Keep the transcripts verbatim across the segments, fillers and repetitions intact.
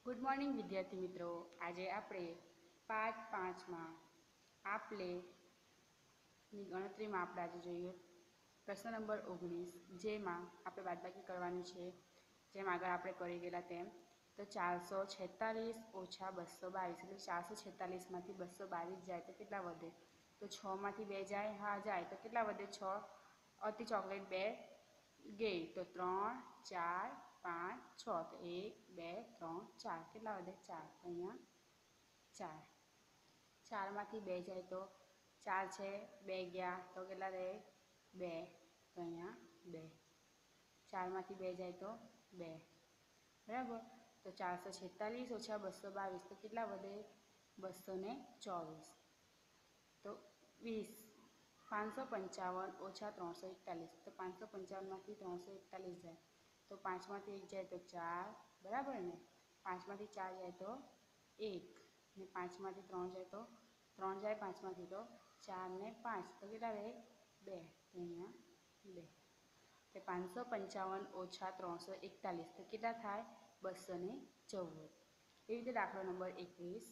Good morning विद्यार्थी मित्रों। आज આપણે पाठ पांच में आपले गणतरी में આપણે આજે જોઈએ प्रश्न नंबर ओगनीस જેમાં આપણે બાદબાકી કરવાની છે। જેમ આગળ આપણે કરી ગયેલા તેમ તો चार सौ छेतालीस ओछा बसो बावीस એટલે चार सौ छेतालीस માંથી बसो बावीस जाए तो કેટલા વધે? તો छ માંથી બે જાય, हाँ जाए तो કેટલા વધે? छ अति चॉकलेट बे गई तो त्रण चार पांच छ तो एक बे त्रण चार કેટલા વધે? चार तो અહીંયા चार चार मांथी बे जाए तो चार है बे गया तो કેટલા रहे? बे तो અહીંયા बे चार मांथी बे जाए तो बे बराबर। तो चार सौ छेतालीस ओछा बसो बावीस तो કેટલા વધે? बसो ने चौवीस तो वीस पाँच सौ पंचावन ओछा त्रण सौ एकतालीस तो पाँच सौ पंचावन में त्रण सौ एकतालीस जाए तो पाँच में एक जाए तो चार बराबर ने पाँच में चार जाए तो एक ने पाँच में त्रण जाए तो त्रण जाए पाँच में तो चार ने पाँच तो क्या रहे? बे तो अँ बे तो पाँच सौ पंचावन ओछा त्रण सौ एकतालीस तो क्या थाय? बसो ने चौदह। ए रीते दाखलो नंबर एकवीस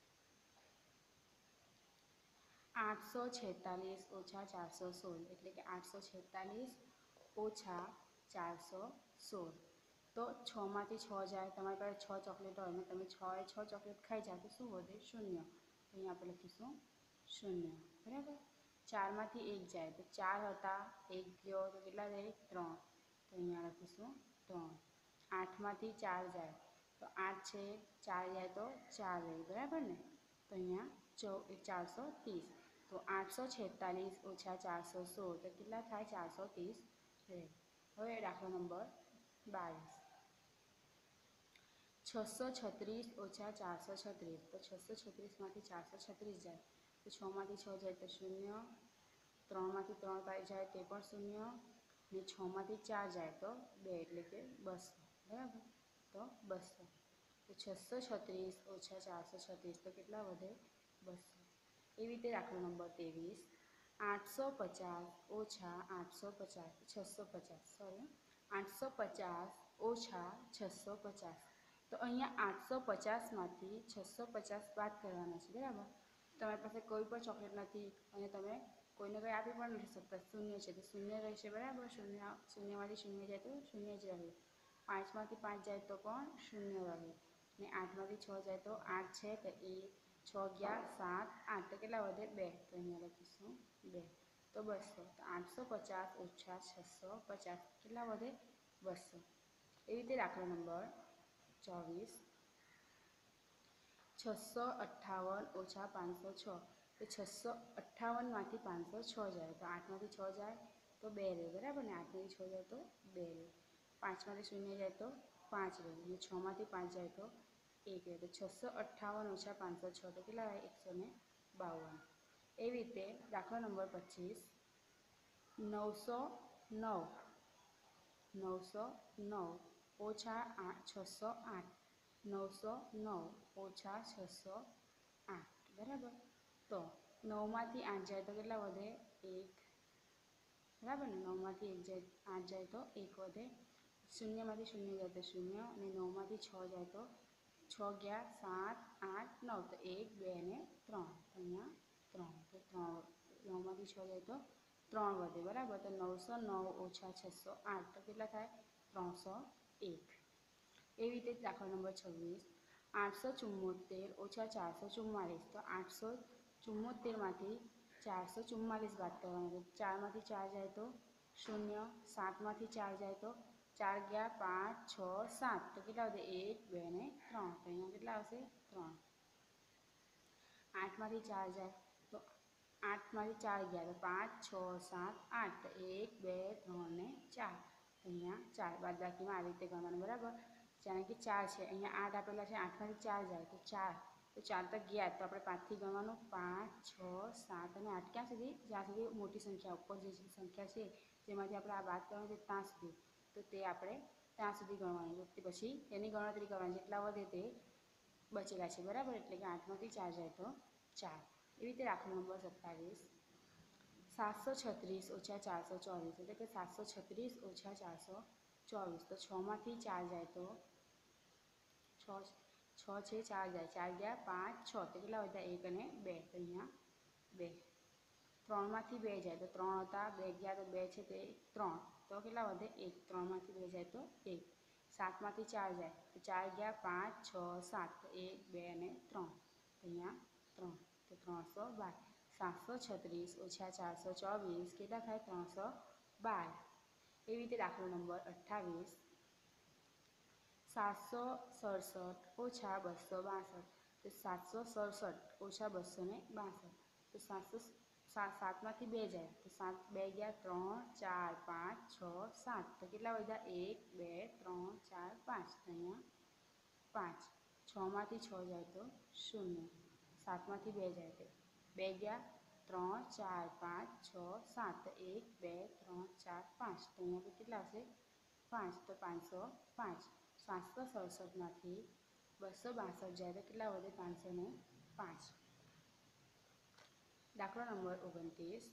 आठ सौ छेतालीस ओछा चार सौ सोल एट्ले कि आठ सौ छेतालीस ओछा चार सौ सोल तो छ में छ जाए तमारी पास छ चॉकलेट हो तब छ ए छ चॉकलेट खाई जाए तो शू वधे? शून्य तो अँ आप लखीशू शून्य बराबर। चार में एक जाए तो चार था एक गयो तो के रहे? त्रण तो अँ लखीशू त्रण। आठ में चार जाए तो आठ है चार जाए तो चार रहे बराबर ने तो अँ चौ चार सौ तीस तो आठ सौ छेतालीस ओछा चार सौ सोल तो कितना था? चार सौ तीस रहे। हवे दाखला नंबर बावीस छसो छत्रीस ओछा चार सौ छत्रीस तो छसो छत्रीस में चार सौ छत्रीस जाए तो छ में छ जाए तो शून्य त्रण में त्रण पाई जाए तो शून्य ने छ में चार जाए तो बे एट्ले के बसो बराबर। तो बसो तो छसो छत्रीस ओछा चार सौ छत्रीस तो कितना वधे? बसो। एवी रीते दाखलो नंबर तेवीस आठ सौ पचास ओछा आठ सौ पचास छसो पचास सॉरी आठ सौ पचास ओछा छसो पचास तो अँ आठ सौ पचास में छसो पचास बात करवाना है बराबर। तमारी पास कोई पण चॉकलेट नहीं और तमे कोईने कोई आपी पण नहीं सकता शून्य है तो शून्य रहेशे बराबर। शून्य शून्य में शून्य जाए तो शून्य ज रहे। पाँच में पाँच जाए तो पण शून्य रहे ने आठ में छ जाए तो आठ है तो एक छ गया सात आठ तो के वधे? बे तो अँ लखीशू बे तो बसो तो आठ सौ पचास ओछा छसो पचास के वधे? बसो। ए रीते दाखलो नंबर चौवीस छसो अठावन ओछा पाँच सौ छ तो छसो अठावन में पाँच सौ छ जाए तो आठ में छ जाए तो बे रहे बराबर ने आठ में छ जाए तो बे रहे। पाँच में शून्य जाए तो पाँच रहे छ में पाँच जाए तो एक रहे तो छसो अठावन ओछा पाँच सौ छ तो के एक सौ ने बावन। ए रीते दाखला नंबर पच्चीस नौ सौ नौ नौ सौ नौ ओछा आठ छसो आठ नौ सौ नौ ओछा छसो आठ बराबर। तो नौ में आठ जाए तो के वधे? एक बराबर ने नौ में एक जाए आठ जाए तो एक वधे। शून्य में शून्य जाए तो शून्य और नौ में छ जाए तो छ गया सात आठ नौ तो एक बे ने त्रण तो अँ त्रण तो त्रण नौ में छ जाए तो त्रण वधे बराबर। तो नौ सौ नौ ओछा छसो आठ तो के थाय? त्रण सौ एक। एवी रीते दाखला नंबर छवीस आठ सौ चुम्मोतेर ओछा चार सौ चुम्मालीस तो आठ सौ चुम्मोतेर में चार सौ चुम्मालीस बात करवानी चार में चार जाए तो शून्य सात में चार जाए तो चार गया पाँच छ सात तो के वधे? एक बे ने त्रण तो अँ के आवशे? त्रण। आठ में चार जाए तो आठ में चार गया तो पाँच छ सात आठ तो एक बे त्रण ने चार अँ चार बादबाकी में आ रीते गणवानुं बराबर। जाने कि चार है अँ आठ आपेला है आठ में चार जाए तो चार तो चार तो गया तो अपने पाँच थी गणवानुं पाँच छ सात और आठ क्या सुधी? ज्यां सुधी मोटी संख्या उपर जे संख्या है जेमांथी आपणे आ बात करवानी है त्यां सुधी तो ते आपणे त्यां सुधी गणवानुं पछी तेनी गणतरी करवानी जेटला वधे ते बचेला है बराबर। एटले कि आठ में चार जाए तो चार। एवी रीते दाखलो नंबर सत्तावीस सात सौ छत्रीस ओछा चार सौ चौवीस एटले कि सात सौ छत्रीस ओछा चार सौ चौवीस तो छ में चार जाए तो छ છ છે ચાર જાય, ચાર ગયા પાંચ છ, તો કેટલા વધ્યા એક અને બે, તો અહીંયા બે. ત્રણમાંથી બે જાય તો ત્રણ હતા, બે ગયા તો બે છે તે ત્રણ, તો કેટલા વધે એક, ત્રણમાંથી બે જાય તો એક. સાતમાંથી ચાર જાય તો ચાર ગયા પાંચ છ સાત, તો એક બે અને ત્રણ, તો અહીંયા ત્રણ, તો ત્રણસો બાર. સાતસો છત્રીસ ઓછા ચારસો ચોવીસ કેટલા થાય? ત્રણસો બાર. એવી રીતે દાખલો નંબર અઠ્ઠાવીસ, સાતસો સડસઠ ઓછા બસો બાસઠ, તો સાતસો સડસઠ ઓછા બસો ને બાસઠ, તો સાતસો સાત સાતમાંથી બે જાય તો સાત બે ગયા ત્રણ ચાર પાંચ છ સાત, તો કેટલા વધ્યા એક બે ત્રણ ચાર પાંચ, અહીંયા પાંચ. છમાંથી છ જાય તો શૂન્ય, સાતમાંથી બે જાય તો બે ગયા ત્રણ ચાર પાંચ છ સાત, એક બે ત્રણ ચાર પાંચ, તો અહીંયા કેટલા હશે? પાંચ, તો પાંચસો પાંચ. સાતસો સડસઠમાંથી બસો બાસઠ જાય તો કેટલા વધે? પાંચસો ને પાંચ. દાખલો નંબર ઓગણત્રીસ,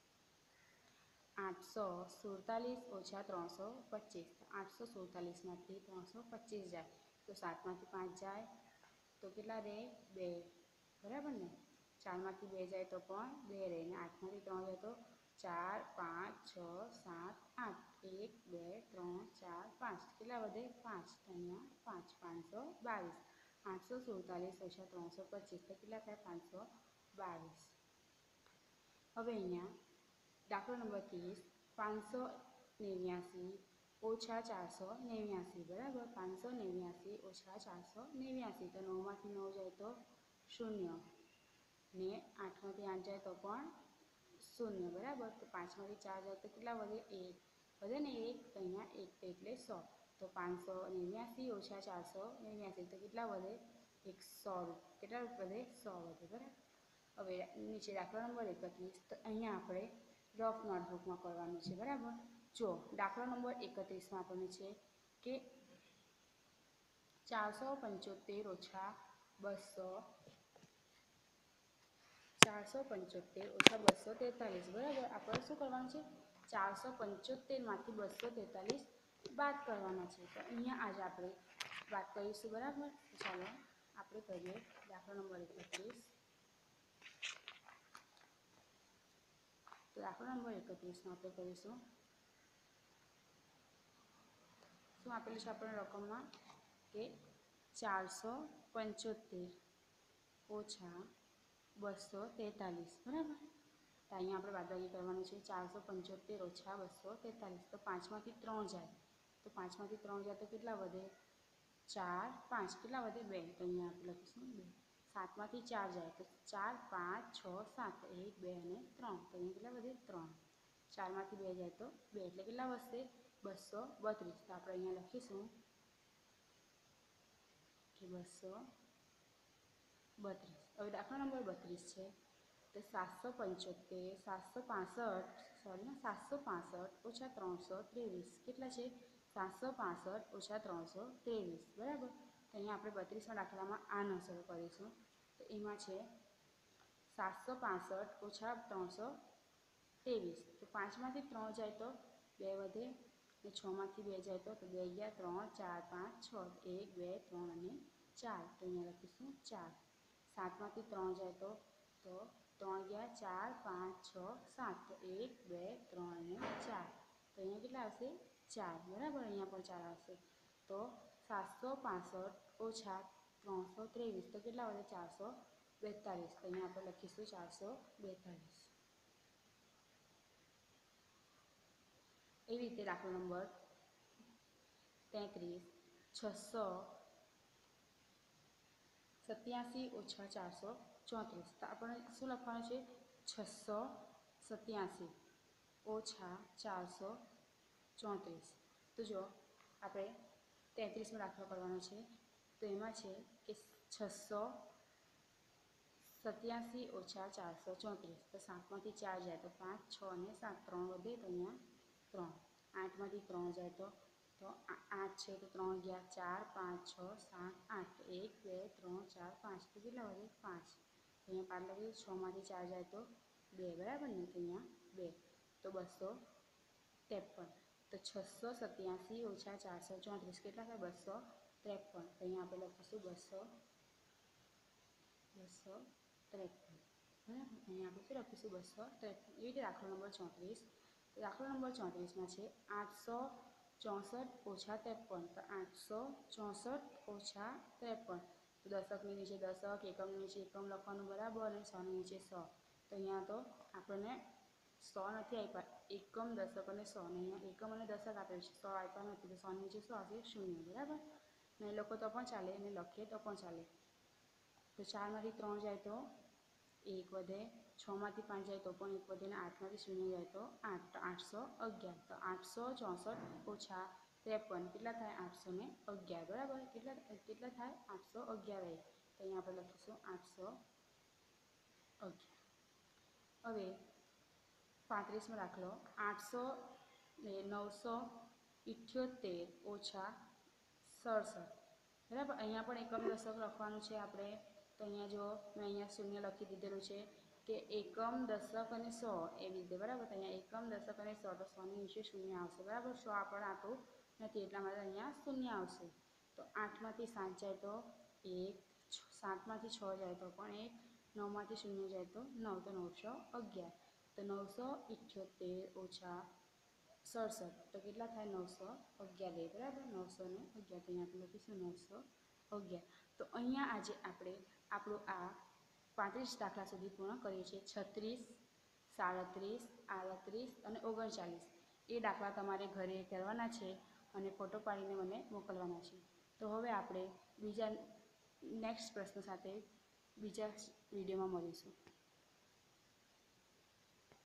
આઠસો સુડતાલીસ ઓછા ત્રણસો પચીસ, તો આઠસો સુડતાલીસમાંથી ત્રણસો પચીસ જાય તો સાતમાંથી પાંચ જાય તો કેટલા રહે? બે, બરાબર ને? ચારમાંથી બે જાય તો પણ બે રહે, ને આઠમાંથી ત્રણ જાય તો ચાર પાંચ છ સાત આઠ, એક બે ત્રણ ચાર પાંચ, કેટલા વધે? પાંચ, તો અહીંયા પાંચ, પાંચસો બાવીસ. આઠસો સુડતાલીસ ઓછા ત્રણસો પચીસ, તો કેટલા થાય? પાંચસો બાવીસ. હવે અહીંયા દાખલો નંબર ત્રીસ, પાંચસો નેવ્યાસી ઓછા ચારસો નેવ્યાસી, બરાબર? પાંચસો નેવ્યાસી ઓછા ચારસો નેવ્યાસી, તો નવમાંથી નવ જાય તો શૂન્ય, ને આઠમાંથી આઠ જાય તો પણ શૂન્ય, બરાબર? તો પાંચમાંથી ચાર જાય તો કેટલા વધે? એક વધે ને એક, તો અહીંયા એક એટલે સો, તો પાંચસો નેવ્યાસી ઓછા ચારસો નેવ્યાસી, તો કેટલા વધે? એકસો. કેટલા વધે? સો વધે, બરાબર? હવે નીચે દાખલો નંબર એકત્રીસ, તો અહીંયા આપણે રફ નોટબુકમાં કરવાનું છે, બરાબર? જો દાખલો નંબર એકત્રીસમાં આપણને છે કે ચારસો પંચોતેર ઓછા બસો ચારસો પંચોતેર ઓછા બસો તેતાલીસ, બરાબર? આપણે શું કરવાનું છે? ચારસો પંચોતેરમાંથી બસો તેતાલીસ બાદ કરવાના છે, તો અહીંયા આજે આપણે વાત કરીશું, બરાબર? ચાલો આપણે કરીએ દાખલો નંબર એકત્રીસ. તો દાખલો નંબર એકત્રીસમાં આપણે કરીશું, શું આપેલું છે આપણને રકમમાં? કે ચારસો પંચોતેર ઓછા બસો તેતાલીસ, બરાબર? તો અહીંયા આપણે બાદબાકી કરવાનું છે. ચારસો પંચોતેર ઓછા બસો તેતાલીસ, તો પાંચમાંથી ત્રણ જાય તો પાંચમાંથી ત્રણ જાય તો કેટલા વધે? ચાર પાંચ, કેટલા વધે? બે, તો અહીંયા આપણે લખીશું બે. સાતમાંથી ચાર જાય તો ચાર પાંચ છ સાત, એક બે અને ત્રણ, તો અહીંયા કેટલા વધે? ત્રણ. ચારમાંથી બે જાય તો બે, એટલે કેટલા વધશે? બસો બત્રીસ. તો આપણે અહીંયા લખીશું કે બસો બત્રીસ. હવે દાખલા નંબર બત્રીસ છે, તો સાતસો પંચોતેર સાતસો પાસઠ સોરી સાતસો પાસઠ ઓછા ત્રણસો ત્રેવીસ, કેટલા છે? સાતસો પાસઠ ઓછા ત્રણસો ત્રેવીસ, બરાબર? તો અહીંયા આપણે બત્રીસના દાખલામાં આ નસર કરીશું, તો એમાં છે સાતસો પાસઠ ઓછા ત્રણસો ત્રેવીસ, તો પાંચમાંથી ત્રણ જાય તો બે વધે, ને છમાંથી બે જાય તો બે ગયા ત્રણ ચાર પાંચ છ, એક બે ત્રણ અને ચાર, તો અહીંયા લખીશું ચાર. સાતમાંથી ત્રણ જાય તો તો ત્રણ ગયા ચાર પાંચ છ સાત, તો એક બે ત્રણ અને ચાર, તો અહીંયા કેટલા આવશે? ચાર, બરાબર? અહીંયા પણ ચાર આવશે. તો સાતસો પાસઠ ઓછા ત્રણસો ત્રેવીસ, તો કેટલા વધે? ચારસો બેતાલીસ, તો અહીંયા આપણે લખીશું ચારસો બેતાલીસ. એવી રીતે દાખલો નંબર તેત્રીસ, છસો સત્યાસી ઓછા ચારસો ચોત્રીસ, તો આપણે શું લખવાનું છે? છસો સત્યાસી ઓછા ચારસો ચોત્રીસ. તો જો આપણે તેત્રીસનો દાખલો કરવાનો છે, તો એમાં છે કે છસો સત્યાસી ઓછા ચારસો ચોત્રીસ, તો સાતમાંથી ચાર જાય તો પાંચ છ અને સાત, ત્રણ વધે, તો અહીંયા ત્રણ. આઠમાંથી ત્રણ જાય તો તો આઠ છે તો ત્રણ ગયા ચાર પાંચ છ સાત આઠ, એક બે ત્રણ ચાર પાંચ, તો કેટલા વધે? પાંચ. તો અહીંયા પાંચ લખીએ. છમાંથી ચાર જાય તો બે, બરાબર ને? તો અહીંયા બે, તો બસો ત્રેપન. તો છસો સત્યાસી ઓછા ચારસો ચોત્રીસ કેટલા થાય? બસો ત્રેપન. તો અહીંયા આપણે લખીશું બસો બસો ત્રેપન. બરાબર, અહીંયા આપણે શું લખીશું બસો ત્રેપન. એવી રીતે દાખલો નંબર ચોત્રીસ. તો દાખલો નંબર ચોત્રીસમાં છે આઠસો ચોસઠ ઓછા ત્રેપન. તો આઠસો ચોસઠ ઓછા ત્રેપન. તો દશકની નીચે દશક, એકમની નીચે એકમ લખવાનું બરાબર, અને સોની નીચે સો. તો અહીંયા તો આપણને સો નથી આપ્યા, એકમ દશક અને સો. ને અહીંયા એકમ અને દશક આપેલ છે, સો આપ્યા નથી. તો સોની નીચે સો હશે શૂન્ય. બરાબર, ને એ લોકો તો પણ ચાલે, અને લખીએ તો પણ ચાલે. તો ચારમાંથી ત્રણ જાય તો એક વધે, છમાંથી પાંચ જાય તો પણ એક વધે, ને આઠમાંથી શૂન્ય જાય તો આઠ. તો આઠસો અગિયાર. તો આઠસો ચોસઠ ઓછા ત્રેપન કેટલા થાય? આઠસો ને અગિયાર. બરાબર, કેટલા કેટલા થાય? આઠસો અગિયાર રહે. તો અહીંયા આપણે લખીશું આઠસો અગિયાર. હવે પાંત્રીસમો દાખલો, આઠસો નવસો ઇઠ્યોતેર ઓછા સડસઠ. બરાબર, અહીંયા પણ એકમ દશક લખવાનું છે આપણે. તો અહીંયા જો મેં અહીંયા શૂન્ય લખી દીધેલું છે કે એકમ દશક અને સો એવી રીતે. બરાબર, તો અહીંયા એકમ દશક અને સો. તો સોની નીચે શૂન્ય આવશે. બરાબર, સો આપણને આટલું નથી એટલા માટે અહીંયા શૂન્ય આવશે. તો આઠમાંથી સાત જાય તો એક, સાતમાંથી છ જાય તો પણ એક, નવમાંથી શૂન્ય જાય તો નવ. તો નવસો અગિયાર. તો નવસો ઇઠ્યોતેર ઓછા સડસઠ. તો કેટલા થાય? નવસો અગિયાર રહે. બરાબર, નવસો ને અગિયાર. તો અહીંયા આપણે લખીશું નવસો અગિયાર. તો અહીંયા આજે આપણે આપણું આ પાંત્રીસ દાખલા સુધી પૂર્ણ કરીએ છીએ. છત્રીસ, સાડત્રીસ, આડત્રીસ અને ઓગણચાલીસ એ દાખલા તમારે ઘરે કરવાના છે અને ફોટો પાડીને મને મોકલવાના છે. તો હવે આપણે બીજા નેક્સ્ટ પ્રશ્ન સાથે બીજા વિડીયોમાં મળીશું.